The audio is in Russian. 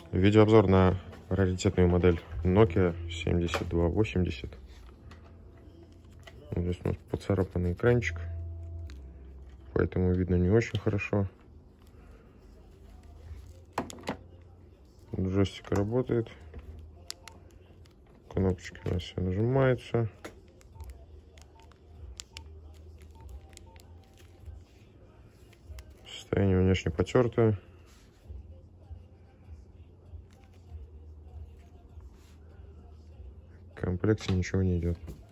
Видеообзор на раритетную модель Nokia 7280. Вот здесь у нас поцарапанный экранчик, поэтому видно не очень хорошо. Джойстик работает, кнопочки у нас все нажимаются. Состояние внешне потертое. В комплекте ничего не идет.